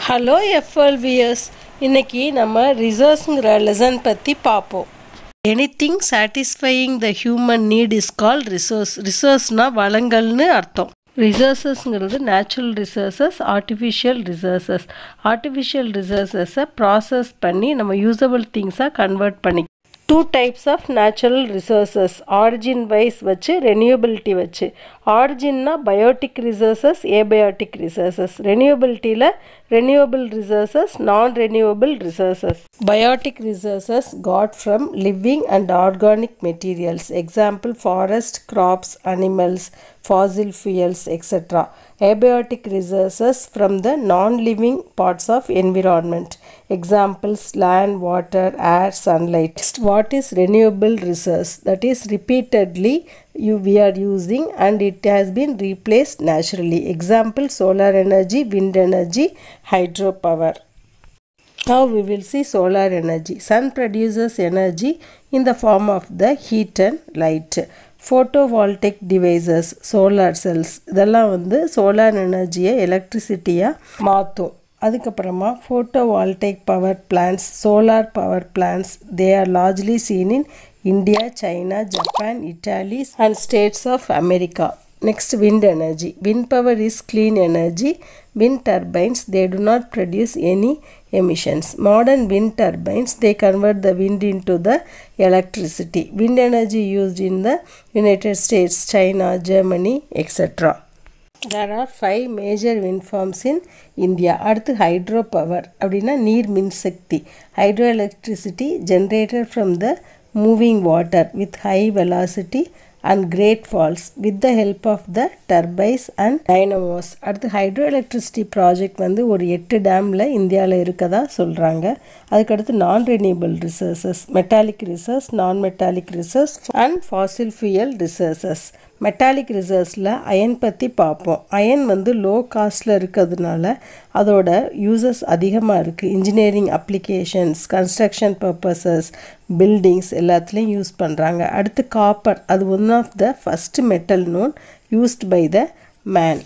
Hello FLVS, இன்னைக்கு நம்ம ரிசோர்ஸ்ங்கிற lesson பற்றி பார்ப்போம். Anything satisfying the human need is call resource. ரிசோர்ஸ்னால் வளங்கள்னு அர்த்தம். ரிசோர்ஸஸ்ங்கிறது natural resources, artificial resources. Artificial ரிசோர்ஸஸை ப்ராசஸ் பண்ணி நம்ம யூஸபிள் திங்ஸாக கன்வெர்ட் பண்ணி two types of natural resources, origin wise வச்சு ரெனியூபிலிட்டி வச்சு. ஆரிஜின்னா பயோட்டிக் ரிசோர்ஸஸ், ஏபயோட்டிக் ரிசோர்ஸஸ். ரெனியூபிலிட்டியில் renewable resources, non-renewable resources. Biotic resources got from living and organic materials. Example, forest, crops, animals, fossil fuels, etc. Abiotic resources from the non-living parts of environment. Examples, land, water, air, sunlight. Next, what is renewable resource? That is repeatedly we are using and it has been replaced naturally. Example, solar energy, wind energy, hydropower. Now we will see solar energy. Sun produces energy in the form of the heat and light. Photovoltaic devices, solar cells, இதெல்லாம் வந்து solar energy எலக்ட்ரிசிட்டியாக மாற்றும். அதுக்கப்புறமா photovoltaic power plants, solar power plants, they are largely seen in India, China, Japan, Italy and states of America. Next, wind energy. Wind power is clean energy. Wind turbines, they do not produce any emissions. Modern wind turbines, they convert the wind into the electricity. Wind energy used in the United States, China, Germany, etc. There are 5 major wind farms in India. அடுத்து hydropower அப்படின்னா நீர் மின்சக்தி. Hydroelectricity generated from the moving water with high velocity and great falls with the help of the turbines and dynamos. அடுத்து hydroelectricity project வந்து ஒரு 8 டேமில் இந்தியாவில் இருக்கதா சொல்கிறாங்க. அதுக்கடுத்து non-renewable resources, metallic resource, non-metallic resource and fossil fuel resources. Metallic ரிசர்வ்ஸில் iron பற்றி பார்ப்போம். அயன் வந்து லோ காஸ்டில் இருக்கிறதுனால அதோட யூசஸ் அதிகமாக இருக்குது. Engineering applications, construction purposes, buildings எல்லாத்துலேயும் யூஸ் பண்ணுறாங்க. அடுத்து காப்பர், அது one of the first metal known used by the man.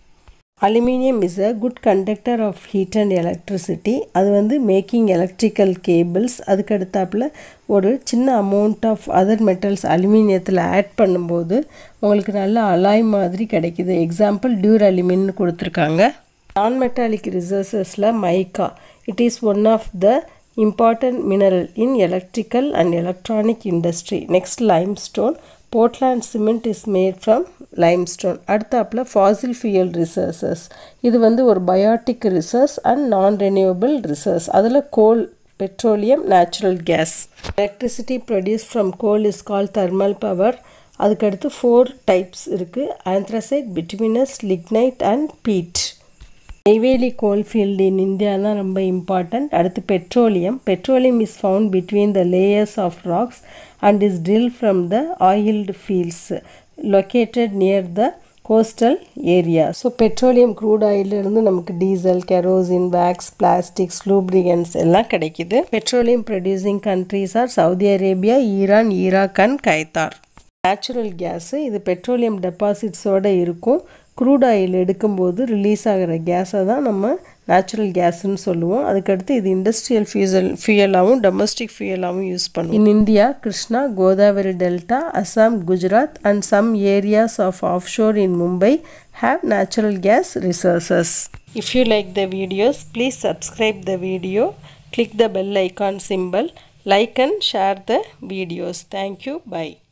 Aluminium is a good conductor of heat and electricity. அது வந்து மேக்கிங் எலக்ட்ரிக்கல் கேபிள்ஸ். அதுக்கு அடுத்தாப்பில் ஒரு சின்ன அமௌண்ட் ஆஃப் அதர் மெட்டல்ஸ் அலுமினியத்தில் ஆட் பண்ணும்போது உங்களுக்கு நல்ல அலாய் மாதிரி கிடைக்கிது. எக்ஸாம்பிள் டியூரலுமின்னு கொடுத்துருக்காங்க. நான் மெட்டாலிக் ரிசோர்ஸஸில் mica, it is one of the important mineral in electrical and electronic industry. Next limestone, Portland cement is made from limestone. அடுத்தாப்புல fossil fuel resources. இது வந்து ஒரு biotic resource and non-renewable resource. அதில் coal, petroleum, natural gas. Electricity produced from coal is called thermal power. அதுக்கடுத்து 4 types இருக்குது. Anthracite, bituminous, lignite and peat. Neyveli coalfield in India தான் ரொம்ப important. அடுத்து petroleum. Petroleum is found between the layers of rocks and is drill from the oiled fields located near the coastal area. So petroleum crude ஆயிலிருந்து நமக்கு diesel, kerosene, wax, plastics, lubricants எல்லாம் கிடைக்கிது. Petroleum producing countries are Saudi Arabia, Iran, Iraq and Qatar. Natural gas, இது petroleum டெபாசிட்ஸோடு இருக்கும். Crude oil எடுக்கும்போது release ஆகிற கேஸை தான் நம்ம நேச்சுரல் கேஸுன்னு சொல்லுவோம். அதுக்கடுத்து இது இண்டஸ்ட்ரியல் ஃபியூயலாகவும் டொமஸ்டிக் ஃபியூயலாகவும் யூஸ் பண்ணுவோம். In India, Krishna, Godavari delta, Assam, Gujarat and some areas of offshore in Mumbai have natural gas resources. If you like the videos, please subscribe the video, click the bell icon symbol, like and share the videos. Thank you. Bye.